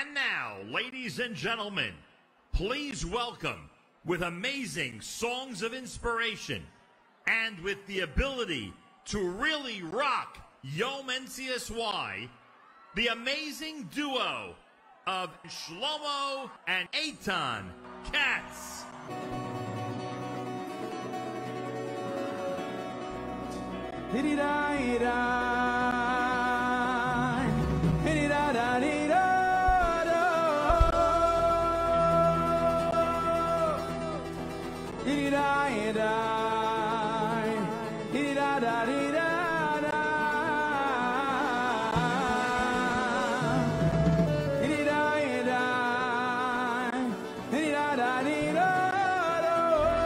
And now, ladies and gentlemen, please welcome, with amazing songs of inspiration and with the ability to really rock Yom NCSY, the amazing duo of Shlomo and Eitan Katz.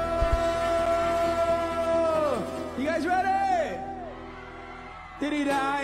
You guys ready?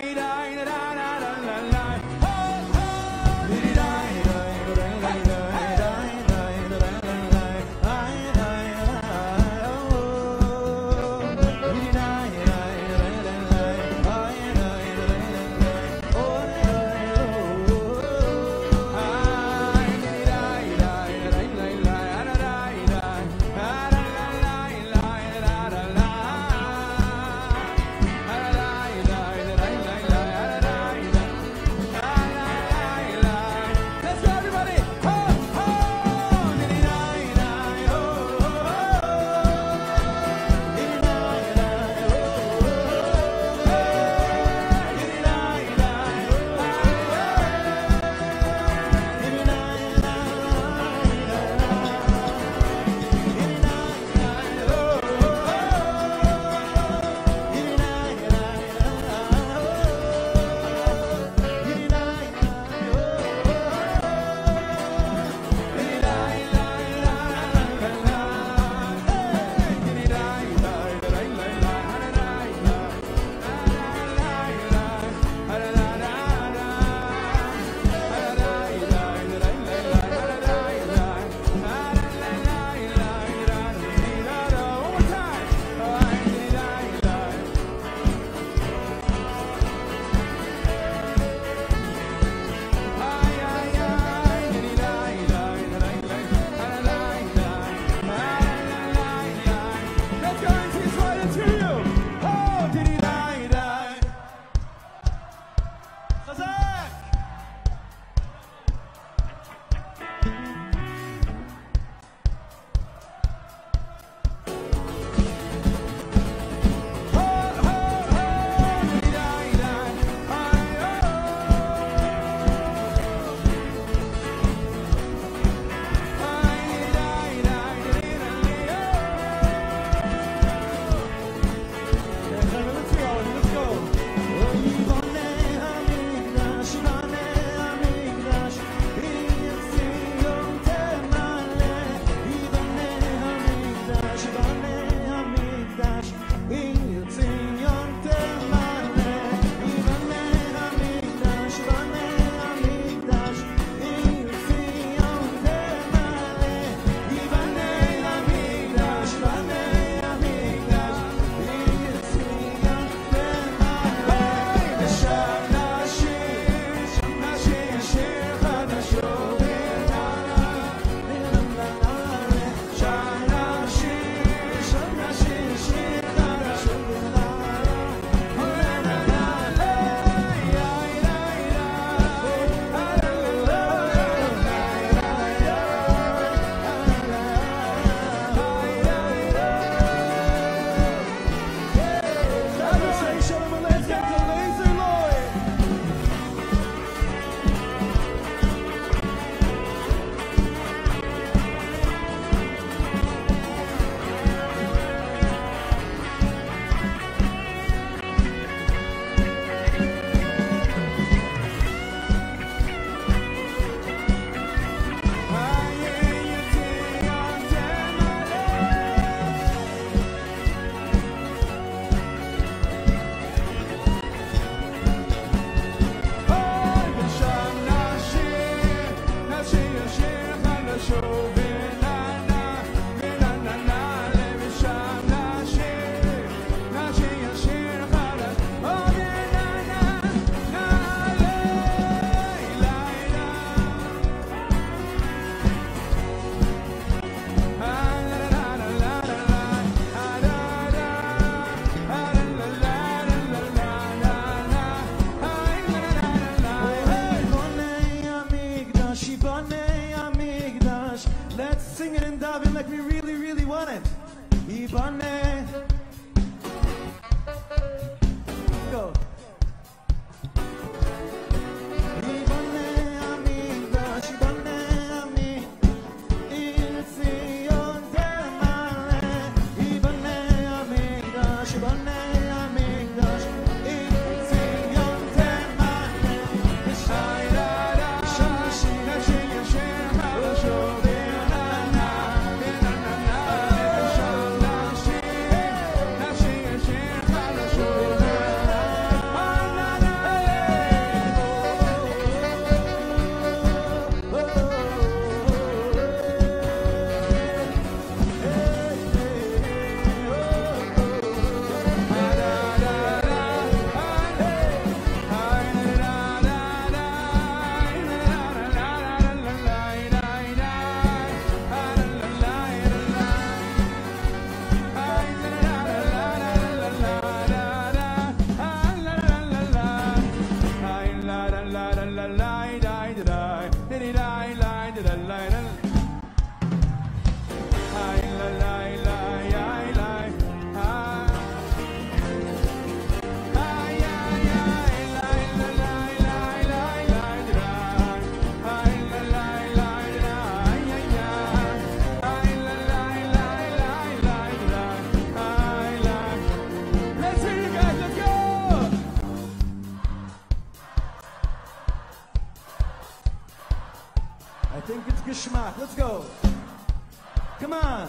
I think it's Geschmack. Let's go. Come on.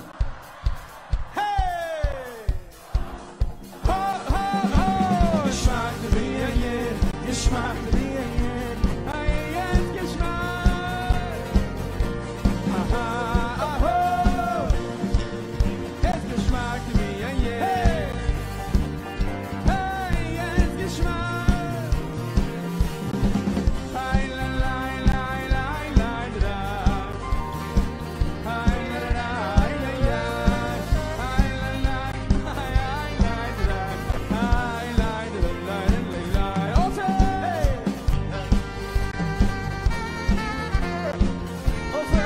Hey! Ho, ho, ho! Geschmack to be a year. Geschmack to be a year. Hey, it's Geschmack. Aha, aha. It's Geschmack to be a year. Hey, it's Geschmack. Hey, la, la, la, la, la, la. Hey, la, la, la, la, hey, la, la, hey, la, la, la. Also, hey. Also,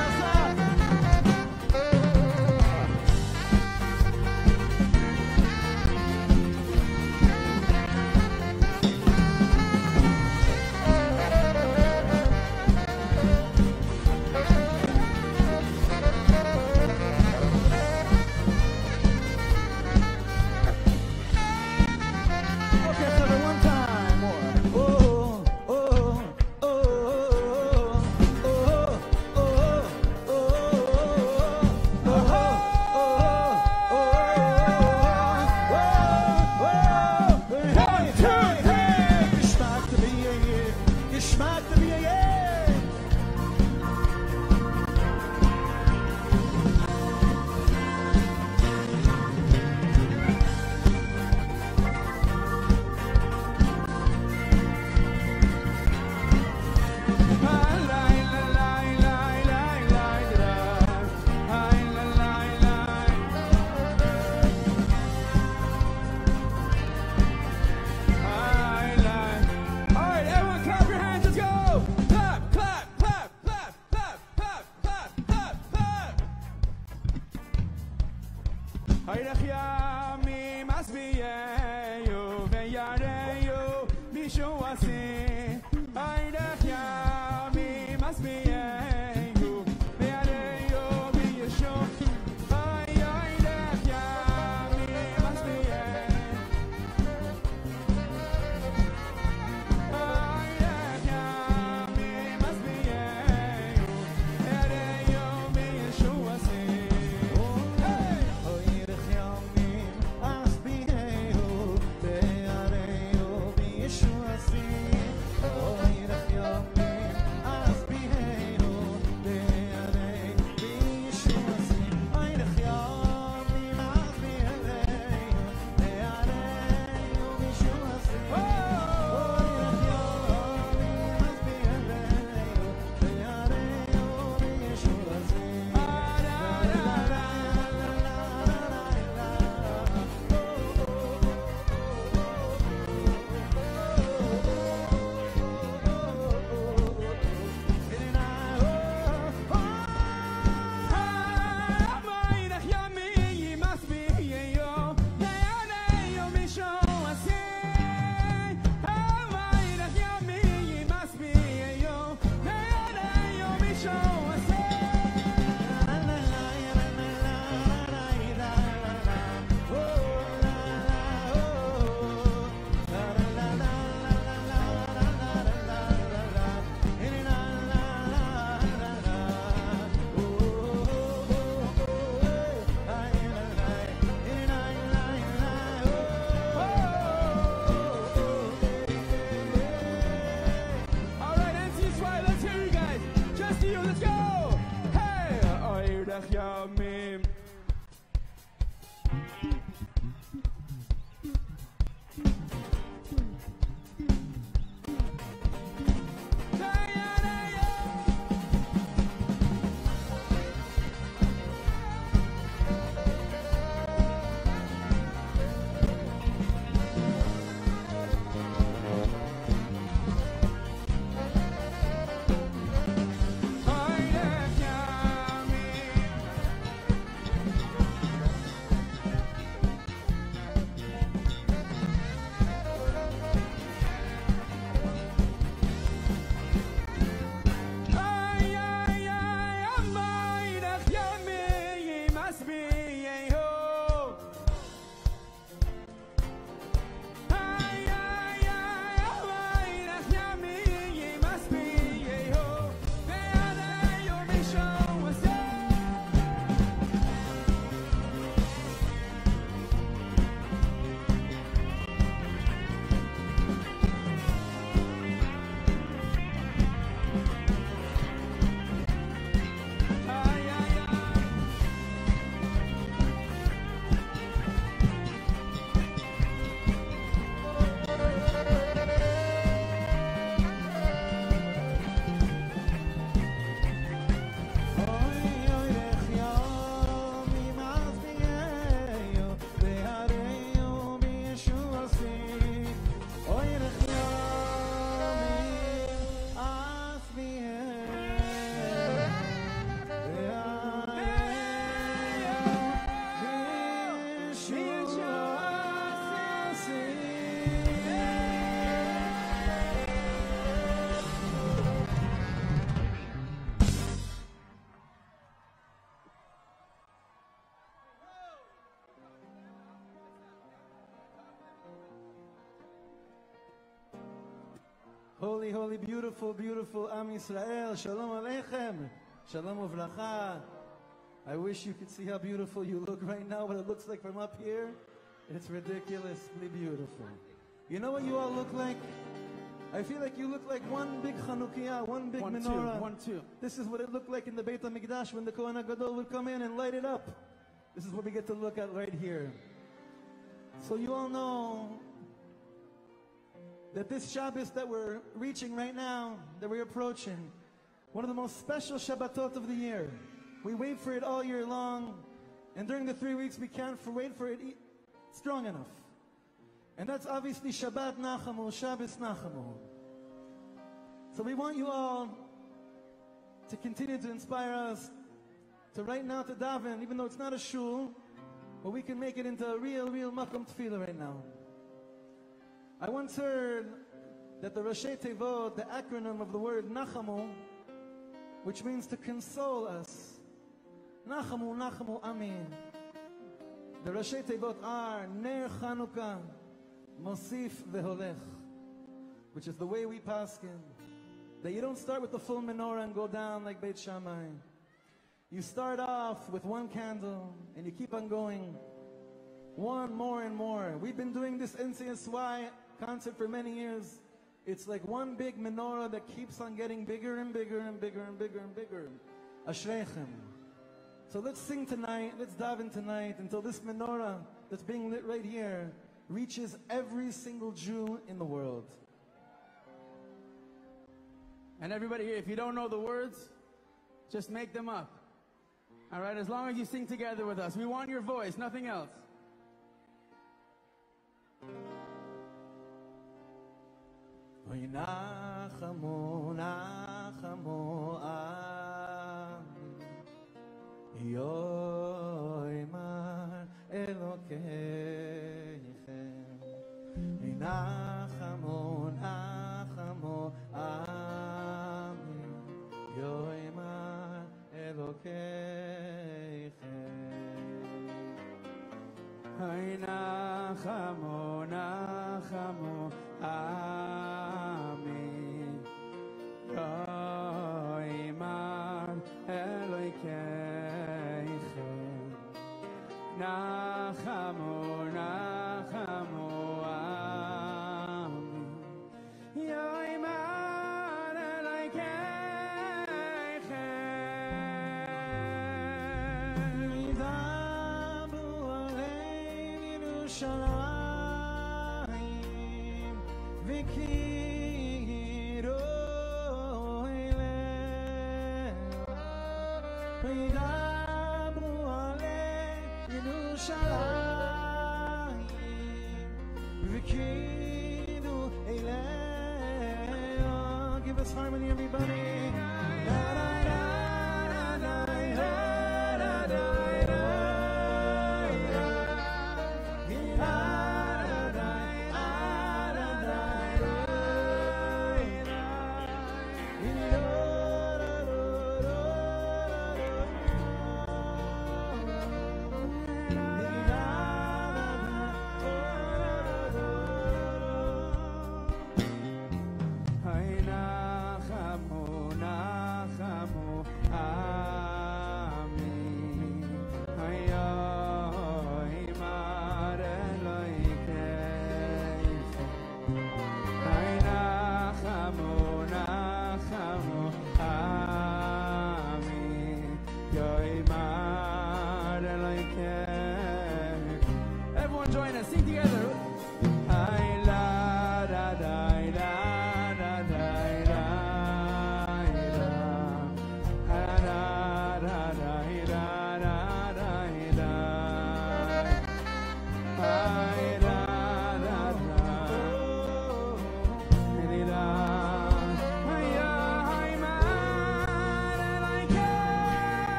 okay, so one time more. Oh, oh, oh, oh, oh, oh, oh, Geschmack to be a year. Geschmack to be a year. Alright, everyone clap your hands, let's go! Clap, clap, clap, clap, clap, clap, clap, clap, clap. Hayrach yamim asbiyeyu veyareyu bishu asi. Hayrach yamim asbiyeyu veyareyu bishu. Hayrach yamim asbiyeyu. Hayrach yamim asbiyeyu veyareyu bishu asi. Hey! Hayrach yamim asbiyeyu veyareyu bishu asi. Hayrach yamim asbiyeyu veyareyu bishu asi. Hayrach yamim asbiyeyu veyareyu bishu asi. Hayrach yamim asbiyeyu veyareyu bishu asi. Alright, MC's right, let's hear you guys. Just you, let's go! Hey! Hayrach yamim. Hayrach yamim. Holy, holy, beautiful, beautiful Am Yisrael. Shalom Aleichem. Shalom Uvracha. I wish you could see how beautiful you look right now, what it looks like from up here. It's ridiculously beautiful. You know what you all look like? I feel like you look like one big Chanukiah, one big menorah. One, two. This is what it looked like in the Beit HaMikdash when the Kohen HaGadol would come in and light it up. This is what we get to look at right here. So you all know that this Shabbos that we're reaching right now, that we're approaching, one of the most special Shabbatot of the year. We wait for it all year long, and during the 3 weeks we can't wait for it strong enough. And that's obviously Shabbat Nachamu, Shabbos Nachamu. So we want you all to continue to inspire us to right now to daven, even though it's not a shul, but we can make it into a real makom tefillah right now. I once heard that the Rashi Tevot, the acronym of the word Nachamu, which means to console us. Nachamu, Nachamu, Amin. The Rashi Tevot are Ner Chanukah, Mosif Veholech, which is the way we paskin. That you don't start with the full menorah and go down like Beit Shammai. You start off with one candle and you keep on going. One more and more. We've been doing this NCSY concept for many years. It's like one big menorah that keeps on getting bigger and bigger and bigger and bigger and bigger. Ashreichem. So let's sing tonight, let's daven tonight until this menorah that's being lit right here reaches every single Jew in the world. And everybody here, if you don't know the words, just make them up. All right, as long as you sing together with us. We want your voice, nothing else. Oy nachamu, nachamu, ami, yoymar Elokeichem. Oy nachamu, nachamu, ami, yoymar Elokeichem. Oy nachamu, nachamu, Amen. Yoymar Elokeichem. Nachamu, nachamu, Amen. Yoymar Elokeichem. Yidabu alein Yerushalayim v'kiro eleh. Yidabu alein Yerushalayim v'kiro eleh. Give us harmony, everybody. Nachamu, nachamu,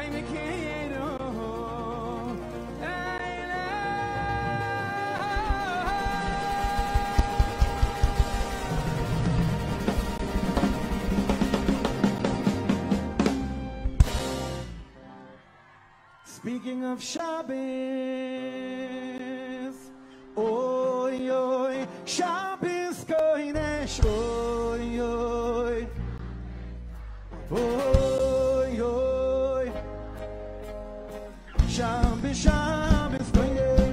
Speaking of Shabbos, oy oy, Shabbos kodesh, oy oy, oy oy, Shabbos, Shabbos kodesh.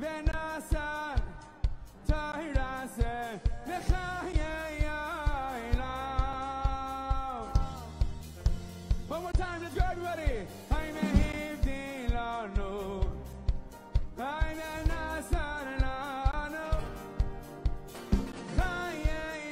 ונעשה תרעשה לחיי העולם. One more time, let's go everybody. I'm a hivdi lanu, I'm a nasan lanu, חיי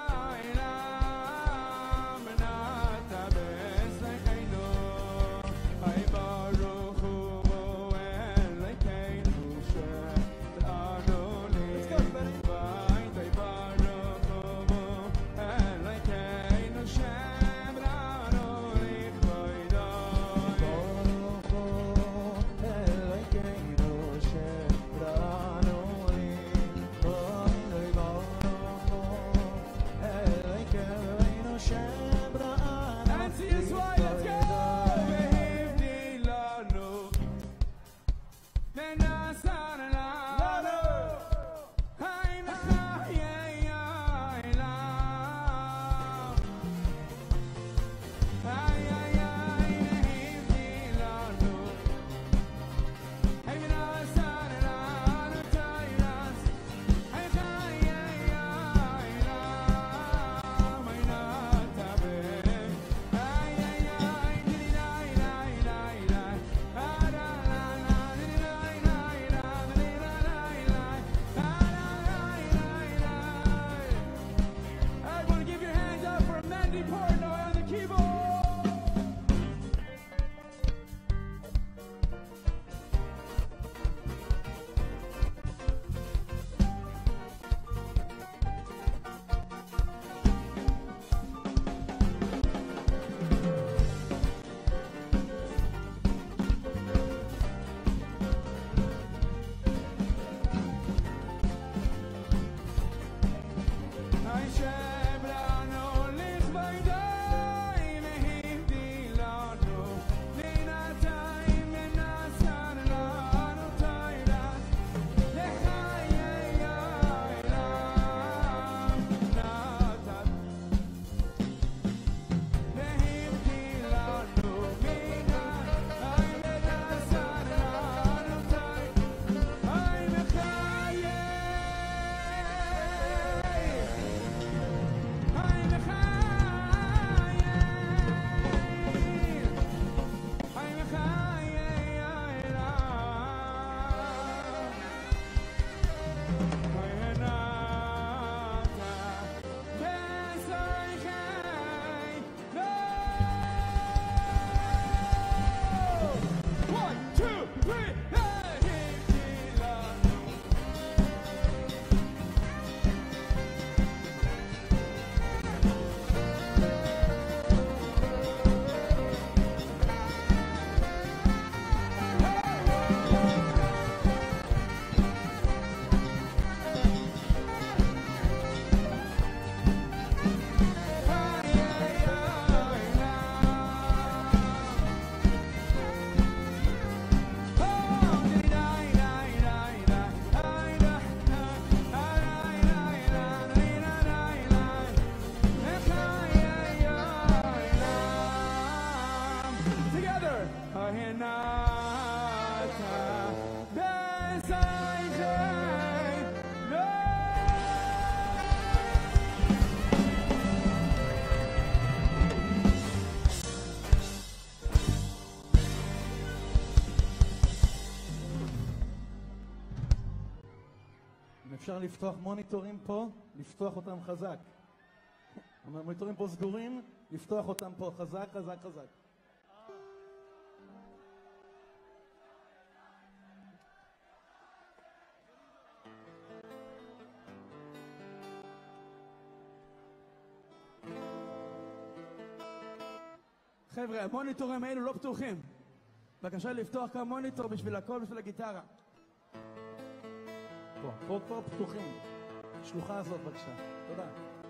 העולם נתבס לחיינו, היי ברוך הוא אלוהינו שלנו לבית, היי ברוך הוא אלוהינו שלנו לכבודו. ברוך הוא אלוהינו שלנו לכבודו. ברוך הוא אלוהינו שלנו. And see us why, let's go. והבדי לנו ונעשה לנו היי לחיי העולם. היי היי היי והבדי לנו היי ונעשה לנו תירס היי חיי העולם היי נתבס היי היי היי דידי די די די Everyone give your hands up for Mandy Portnoy on the keyboard. I shebrano lisvaydai mehivdi lanu linatayim menasan lanu tayras lechayei העולם נתת mehivdi lanu minatayim menasan lanu tayras ay mechayei One, two, three, together. אם אפשר לפתוח מוניטורים פה, לפתוח אותם חזק. המוניטורים פה סגורים, לפתוח אותם פה חזק, חזק, חזק. חבר'ה, המוניטורים האלו לא פתוחים. בבקשה לפתוח כמה מוניטור בשביל הכל, בשביל הגיטרה. פה כבר פתוחים. שלוחה הזאת בבקשה. תודה.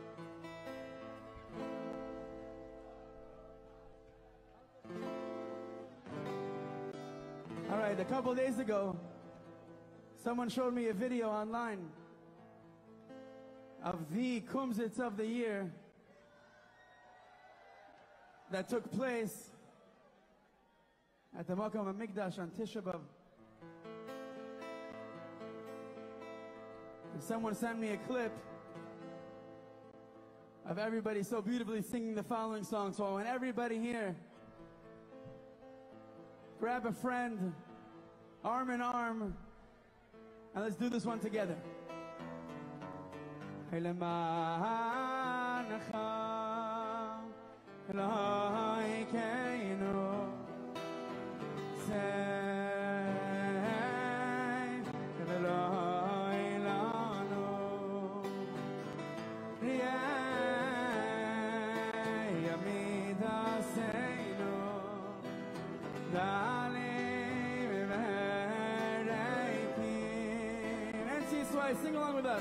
All right, a couple days ago, someone showed me a video online of the kumzitz of the year that took place at the Makam HaMikdash on Tisha B'Av. Someone sent me a clip of everybody so beautifully singing the following song. So I want everybody here, grab a friend, arm in arm, and let's do this one together. Sing along with us.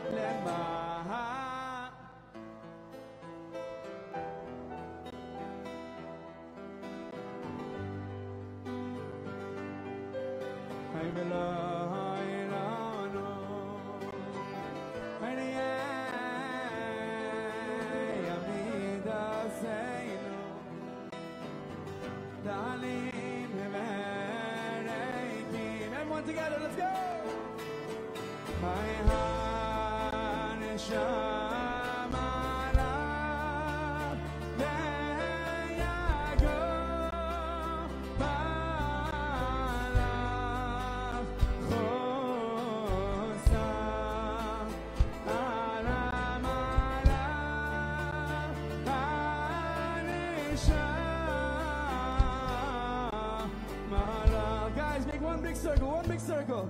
Everyone together, let's go! Guys, make one big circle, one big circle.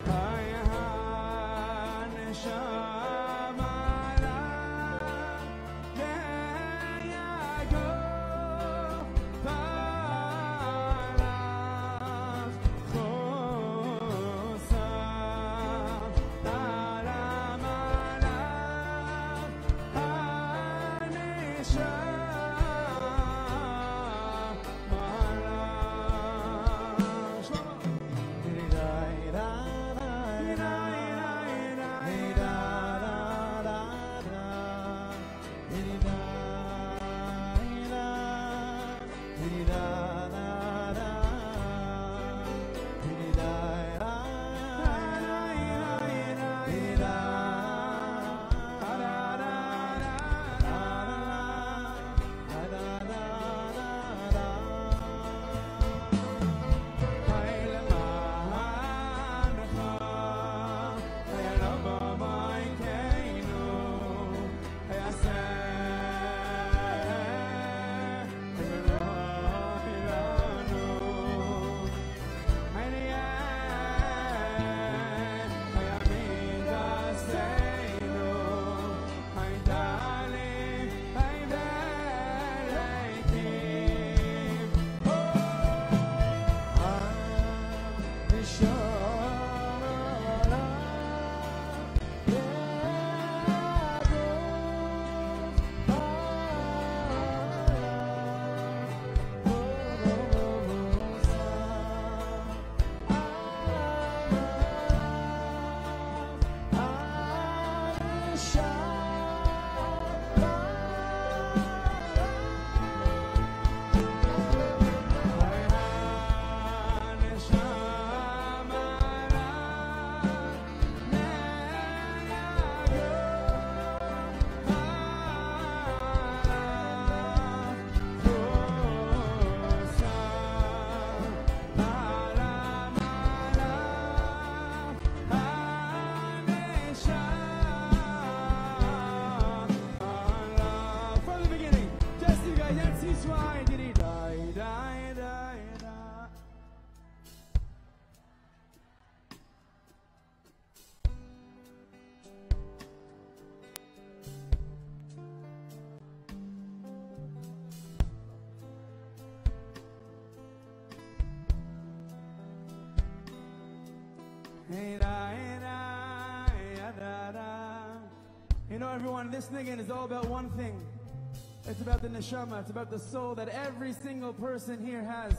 You know, everyone, this niggun is all about one thing. It's about the neshama. It's about the soul that every single person here has.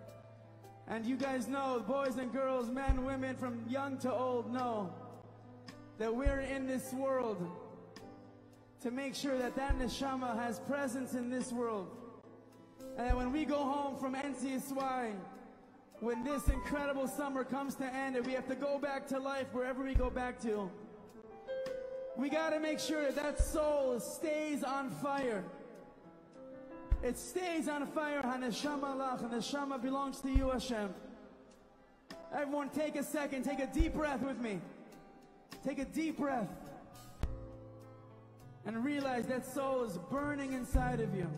And you guys know, boys and girls, men, women, from young to old, know that we're in this world to make sure that that neshama has presence in this world. And that when we go home from NCSY, when this incredible summer comes to end and we have to go back to life wherever we go back to, We got to make sure that that soul stays on fire. It stays on fire. Haneshama lach. Haneshama belongs to you, Hashem. Everyone take a second. Take a deep breath with me. Take a deep breath. And realize that soul is burning inside of you.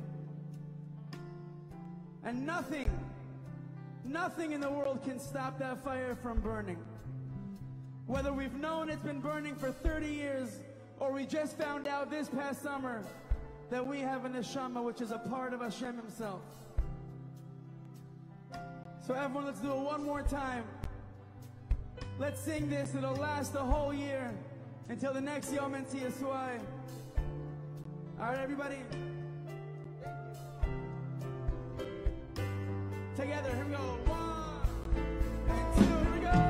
And nothing in the world can stop that fire from burning. Whether we've known it's been burning for 30 years, or we just found out this past summer that we have a neshama which is a part of Hashem Himself. So everyone, let's do it one more time. Let's sing this. It'll last the whole year until the next Yom Tziyaswai. All right, everybody. Together, here we go. 1 and 2, here we go.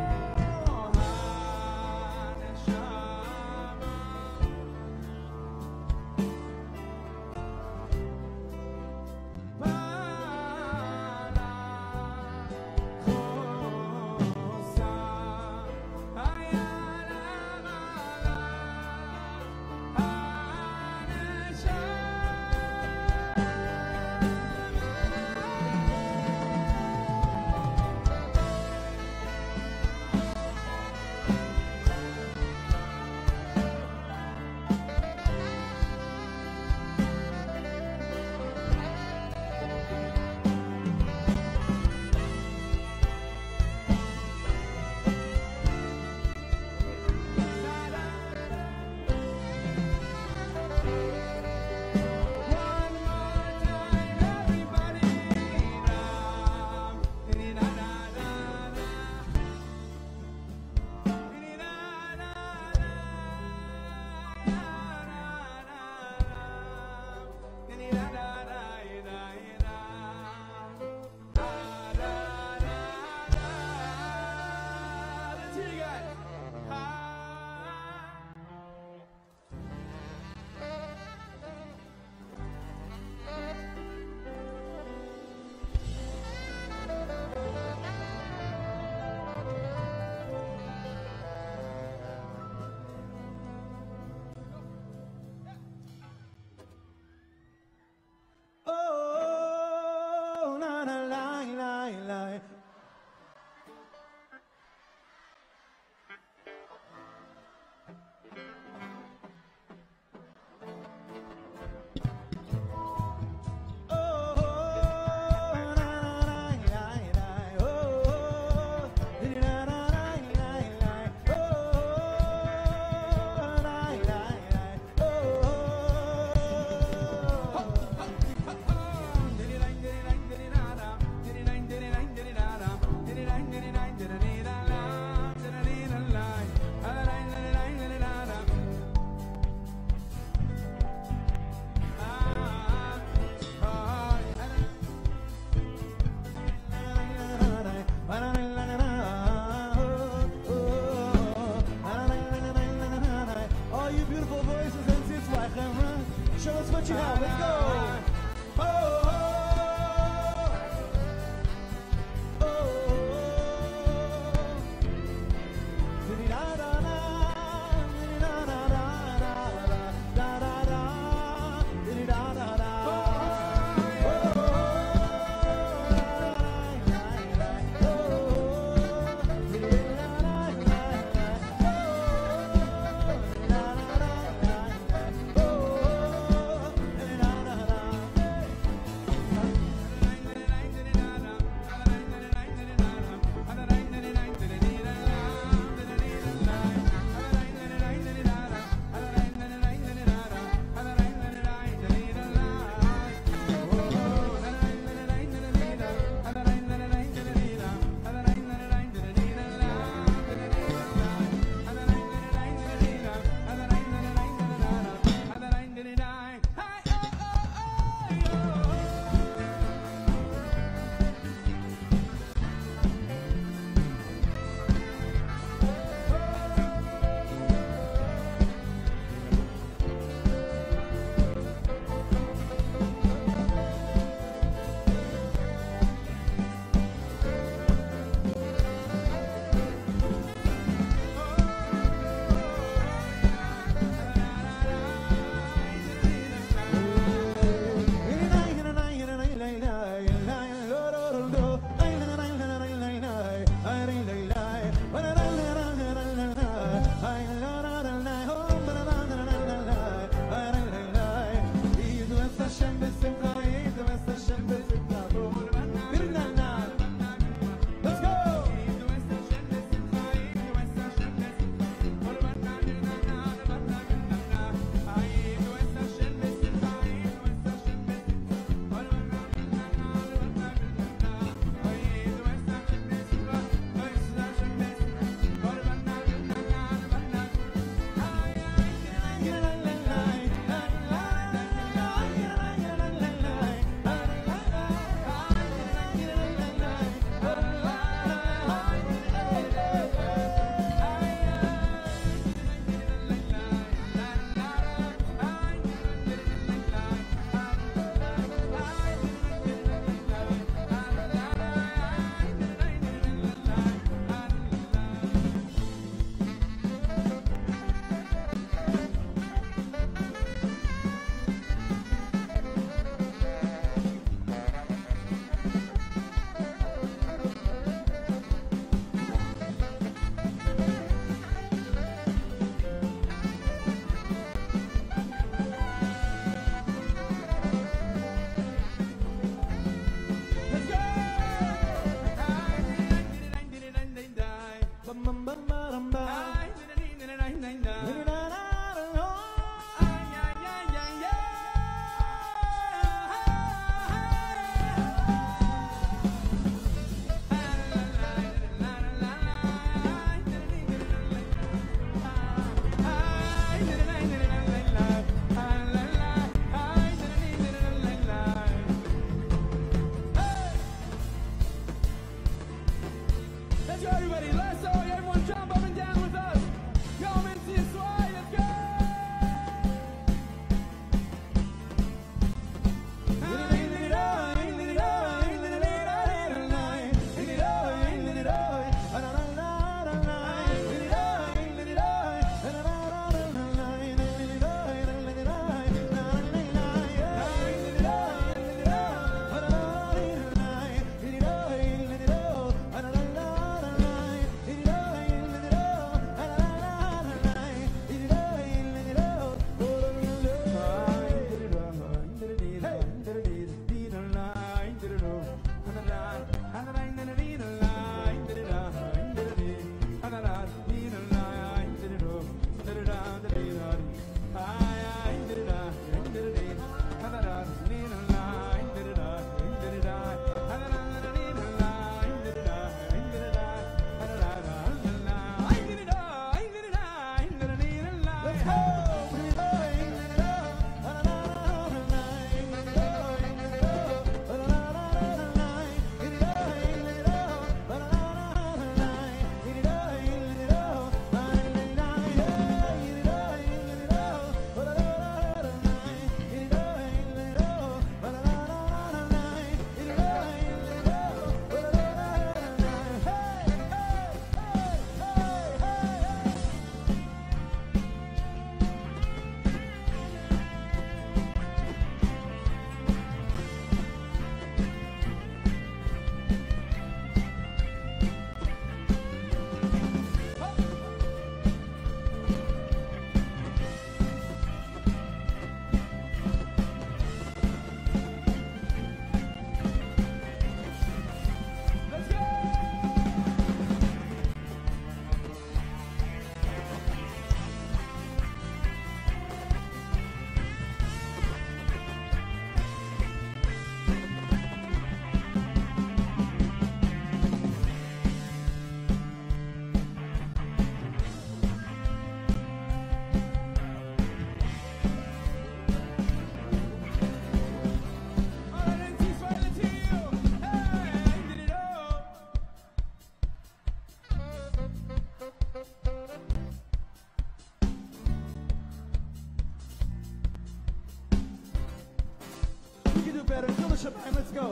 Shabbat, let's go.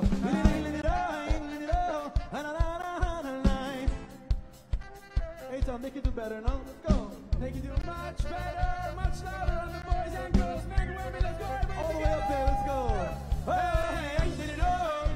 Eitan, make it do better, no? Let's go. Make it do much better, much louder on the boys and girls, men and women. Let's go, everybody. All the way up there, let's go. Hey, did it all.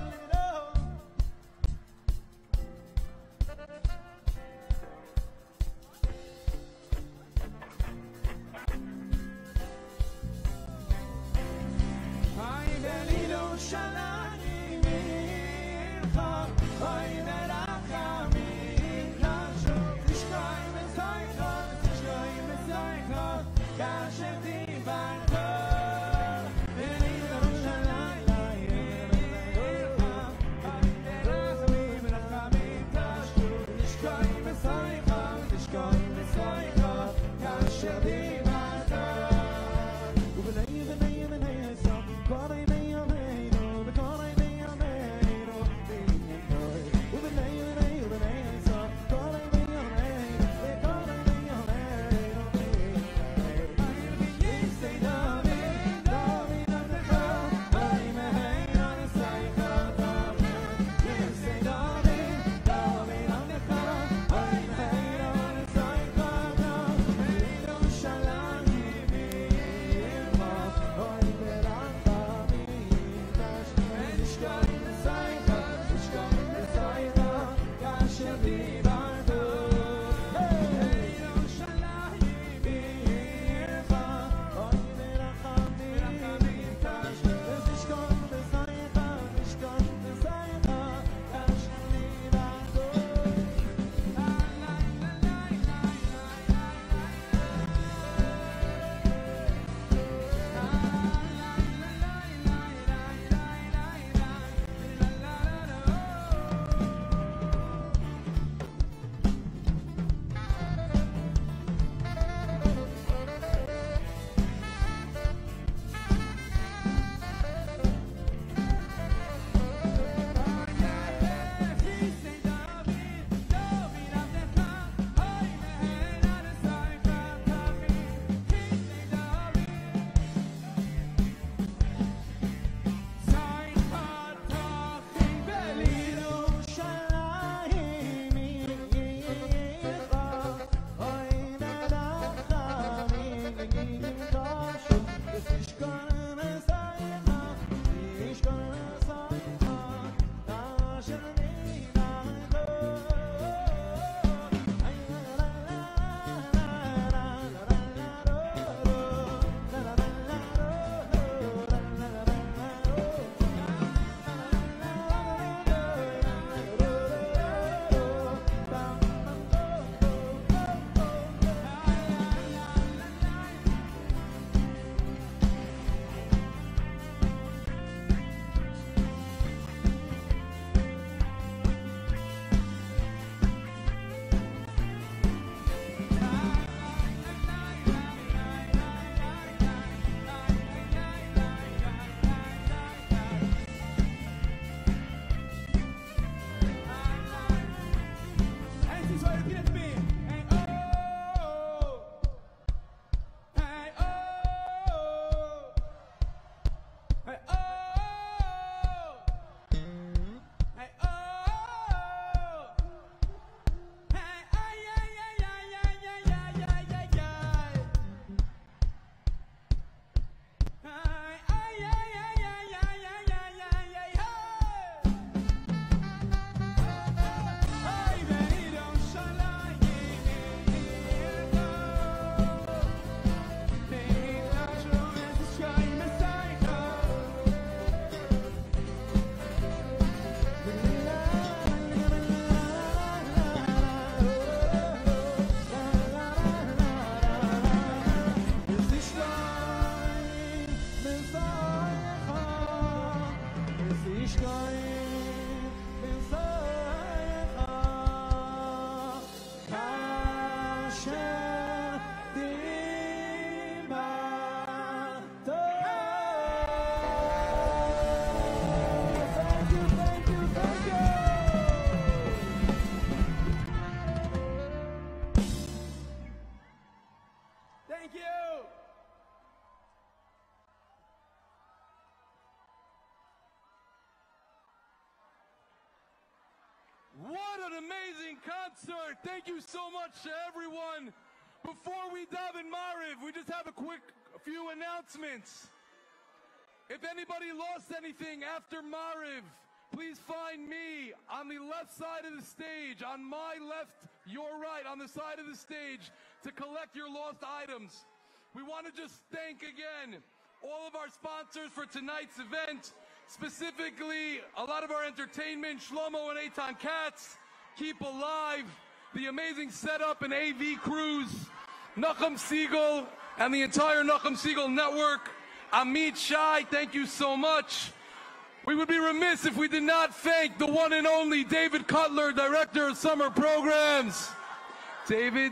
amazing concert. Thank you so much to everyone. Before we daven Mariv, we just have a few announcements. If anybody lost anything after Mariv, please find me on the left side of the stage, on my left, your right, on the side of the stage, to collect your lost items. We want to just thank again all of our sponsors for tonight's event, specifically a lot of our entertainment, Shlomo and Eitan Katz, Keep Alive, the amazing setup and AV crews, Nachum Siegel, and the entire Nachum Siegel network. Amit Shai, thank you so much. We would be remiss if we did not thank the one and only David Cutler, Director of Summer Programs. David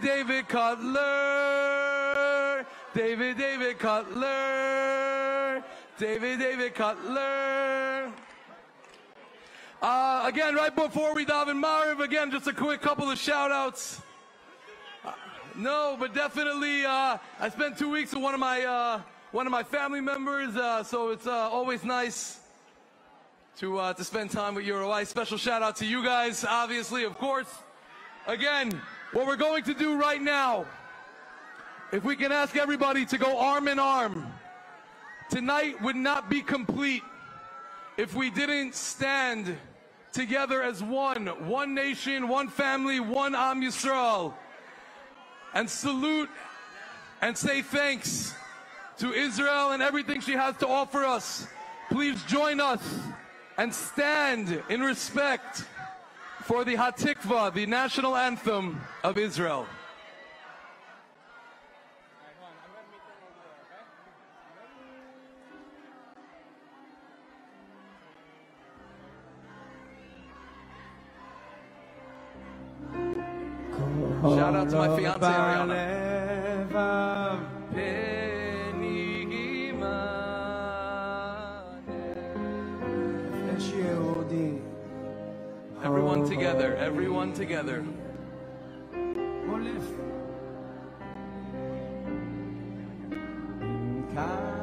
Cutler, David Cutler, David Cutler. Again, right before we daven Mariv, again, just a quick couple of shout-outs. No, but definitely, I spent 2 weeks with one of my family members, so it's always nice to spend time with your wife. Special shout-out to you guys, obviously, of course. Again, what we're going to do right now, if we can ask everybody to go arm in arm, tonight would not be complete if we didn't stand together as one nation, one family, one Am Yisrael, and salute and say thanks to Israel and everything she has to offer us. Please join us and stand in respect for the Hatikva, the national anthem of Israel. Shout out to my fiancée Ariana. Everyone together, everyone together. Ka